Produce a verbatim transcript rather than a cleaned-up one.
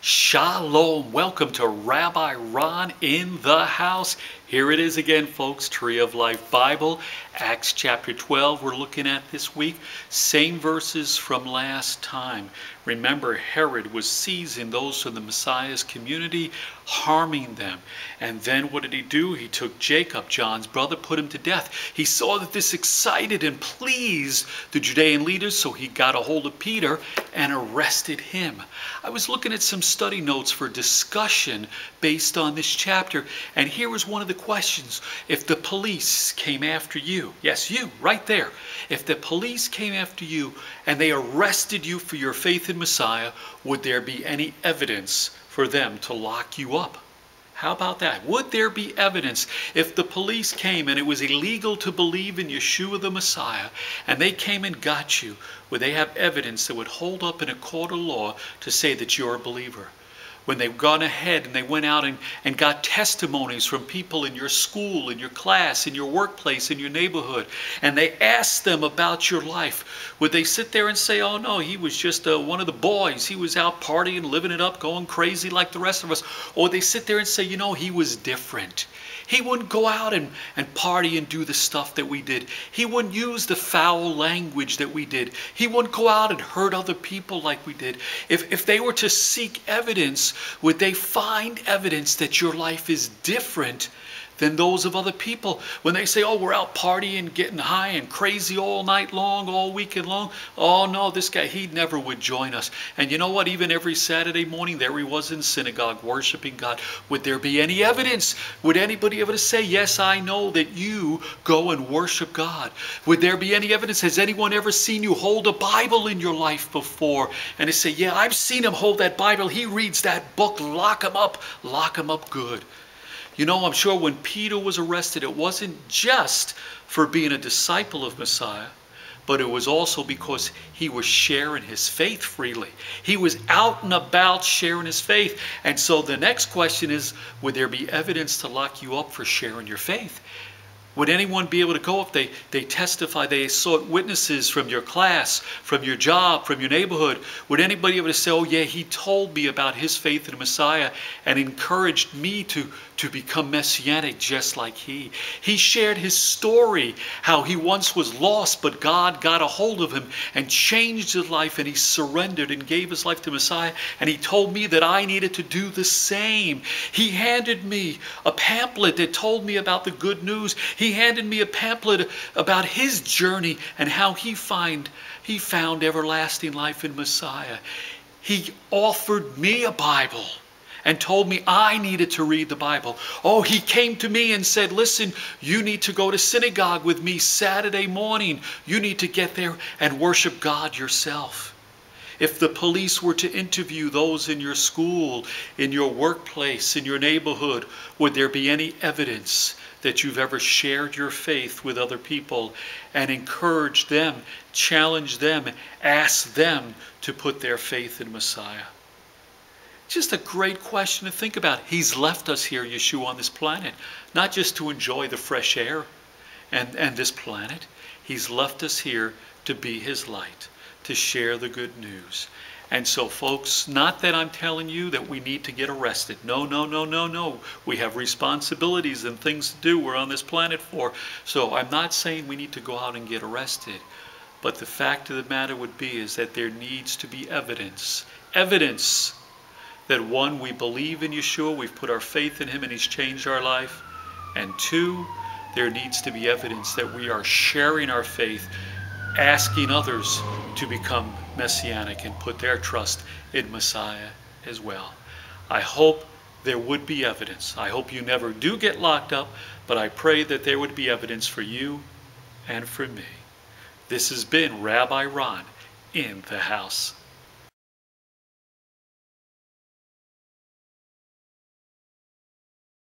Shalom. Welcome to Rabbi Ron in the house. Here it is again, folks. Tree of Life Bible, Acts chapter twelve we're looking at this week. Same verses from last time. Remember, Herod was seizing those from the Messiah's community, harming them. And then what did he do? He took Jacob, John's brother, put him to death. He saw that this excited and pleased the Judean leaders, so he got a hold of Peter and arrested him. I was looking at some study notes for discussion based on this chapter, and here was one of the questions. If the police came after you, yes, you, right there, if the police came after you and they arrested you for your faith in Messiah, would there be any evidence for them to lock you up? How about that? Would there be evidence if the police came and it was illegal to believe in Yeshua the Messiah and they came and got you? Would they have evidence that would hold up in a court of law to say that you're a believer? When they've gone ahead and they went out and, and got testimonies from people in your school, in your class, in your workplace, in your neighborhood, and they asked them about your life, would they sit there and say, oh no, he was just uh, one of the boys, he was out partying, living it up, going crazy like the rest of us? Or would they sit there and say, you know, he was different. He wouldn't go out and, and party and do the stuff that we did. He wouldn't use the foul language that we did. He wouldn't go out and hurt other people like we did. If, if they were to seek evidence, would they find evidence that your life is different than those of other people? When they say, oh, we're out partying, getting high and crazy all night long, all weekend long. Oh no, this guy, he never would join us. And you know what? Even every Saturday morning, there he was in synagogue worshiping God. Would there be any evidence? Would anybody ever say, yes, I know that you go and worship God? Would there be any evidence? Has anyone ever seen you hold a Bible in your life before? And they say, yeah, I've seen him hold that Bible. He reads that book. Lock him up. Lock him up good. You know, I'm sure when Peter was arrested, it wasn't just for being a disciple of Messiah, but it was also because he was sharing his faith freely. He was out and about sharing his faith. And so the next question is, would there be evidence to lock you up for sharing your faith? Would anyone be able to go if they, they testify, they sought witnesses from your class, from your job, from your neighborhood? Would anybody be able to say, oh yeah, he told me about his faith in the Messiah and encouraged me to, to become messianic just like he? He shared his story, how he once was lost, but God got a hold of him and changed his life, and he surrendered and gave his life to Messiah. And he told me that I needed to do the same. He handed me a pamphlet that told me about the good news. He handed me a pamphlet about his journey and how he find he found everlasting life in Messiah. He offered me a Bible and told me I needed to read the Bible. Oh, he came to me and said, listen, you need to go to synagogue with me Saturday morning. You need to get there and worship God yourself. If the police were to interview those in your school, in your workplace, in your neighborhood, would there be any evidence that you've ever shared your faith with other people and encouraged them, challenged them, asked them to put their faith in Messiah? Just a great question to think about. He's left us here, Yeshua, on this planet, not just to enjoy the fresh air and, and this planet. He's left us here to be his light, to share the good news. And so, folks, not that I'm telling you that we need to get arrested. No, no, no, no, no. We have responsibilities and things to do we're on this planet for. So I'm not saying we need to go out and get arrested. But the fact of the matter would be is that there needs to be evidence. Evidence that, one, we believe in Yeshua, we've put our faith in him and he's changed our life. And two, there needs to be evidence that we are sharing our faith, asking others to become messianic and put their trust in Messiah as well. I hope there would be evidence. I hope you never do get locked up, but I pray that there would be evidence for you and for me. This has been Rabbi Ron in the house.